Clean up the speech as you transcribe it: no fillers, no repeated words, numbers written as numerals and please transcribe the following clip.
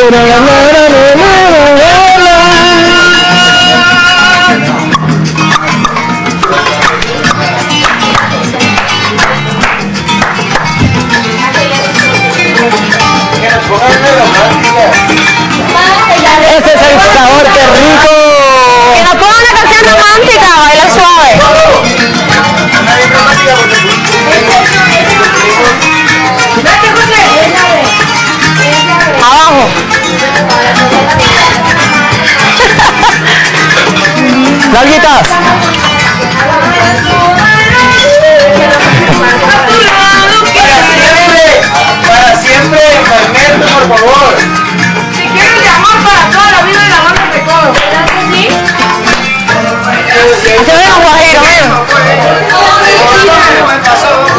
Ese es el sabor, qué rico. Que nos ponga una canción romántica, baila suave. Abajo. Nalguitas. Para siempre, Magneto, por favor. Si quieres de amor para toda la vida y la mano de codo. ¿Verdad que sí? Se ve un guajiro, ¿Qué pasó?